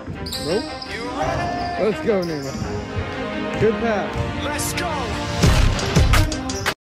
Nope. You ready? Let's go, Nima. Good pass. Let's go.